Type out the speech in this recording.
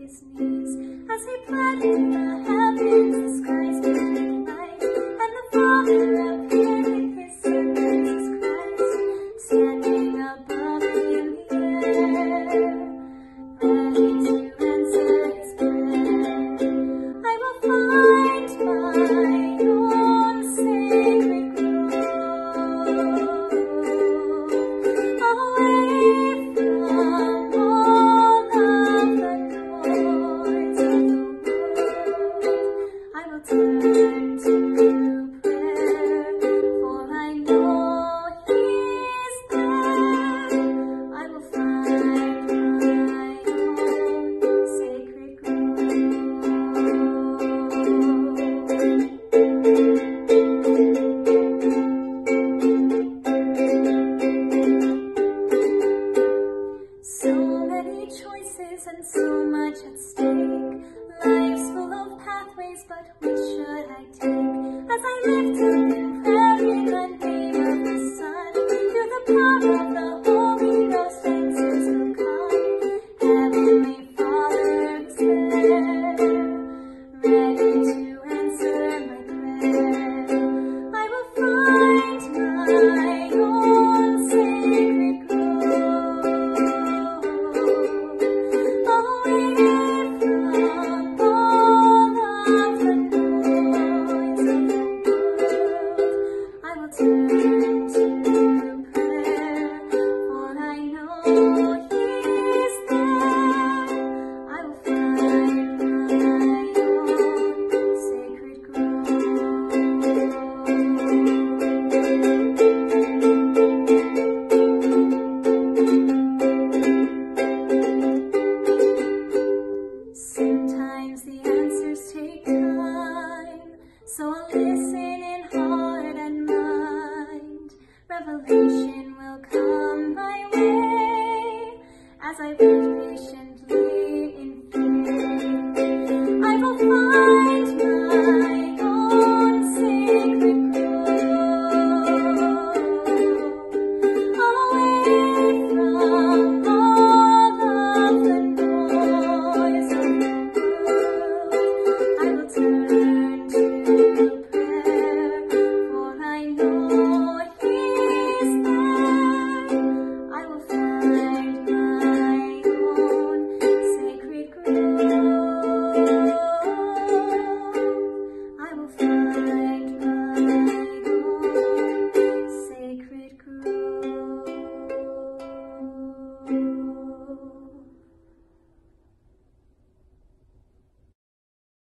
his knees as he pled in the heavens, this Christ became light, and the Father appeared with his Son, Jesus Christ, standing above in the air, ready to answer his prayer. I will find my own sacred grove, away from all of the noise of the world. I will turn to prayer, for I know he's there. I will find my own sacred grove. So many choices and so much at stake. Life's full of pathways, but which should I take? As I lift up in prayer in the